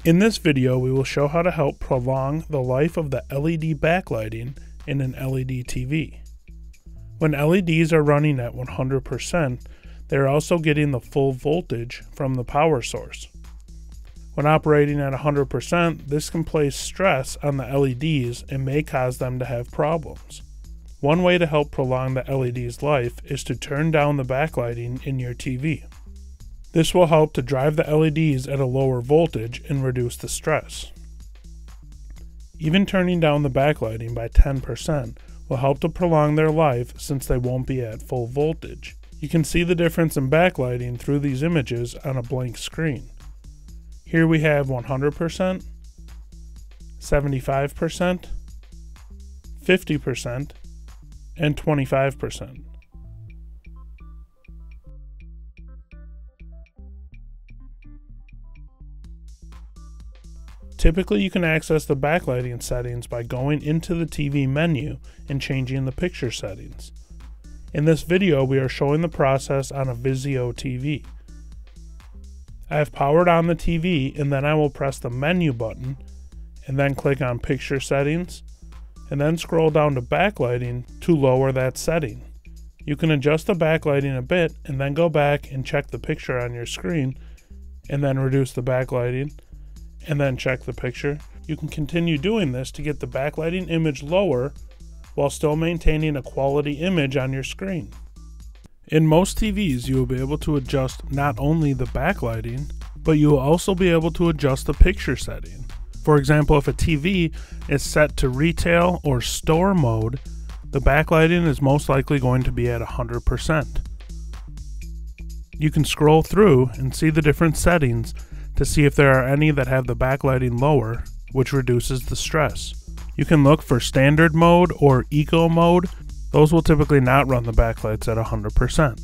In this video, we will show how to help prolong the life of the LED backlighting in an LED TV. When LEDs are running at 100%, they are also getting the full voltage from the power source. When operating at 100%, this can place stress on the LEDs and may cause them to have problems. One way to help prolong the LED's life is to turn down the backlighting in your TV. This will help to drive the LEDs at a lower voltage and reduce the stress. Even turning down the backlighting by 10% will help to prolong their life since they won't be at full voltage. You can see the difference in backlighting through these images on a blank screen. Here we have 100%, 75%, 50%, and 25%. Typically, you can access the backlighting settings by going into the TV menu and changing the picture settings. In this video, we are showing the process on a Vizio TV. I have powered on the TV, and then I will press the menu button and then click on picture settings and then scroll down to backlighting to lower that setting. You can adjust the backlighting a bit and then go back and check the picture on your screen and then reduce the backlighting and then check the picture. You can continue doing this to get the backlighting image lower while still maintaining a quality image on your screen. In most TVs, you will be able to adjust not only the backlighting, but you will also be able to adjust the picture setting. For example, if a TV is set to retail or store mode, the backlighting is most likely going to be at 100%. You can scroll through and see the different settings to see if there are any that have the backlighting lower, which reduces the stress. You can look for standard mode or eco mode. Those will typically not run the backlights at 100%.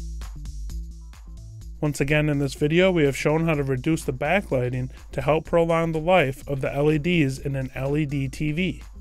Once again, in this video, we have shown how to reduce the backlighting to help prolong the life of the LEDs in an LED TV.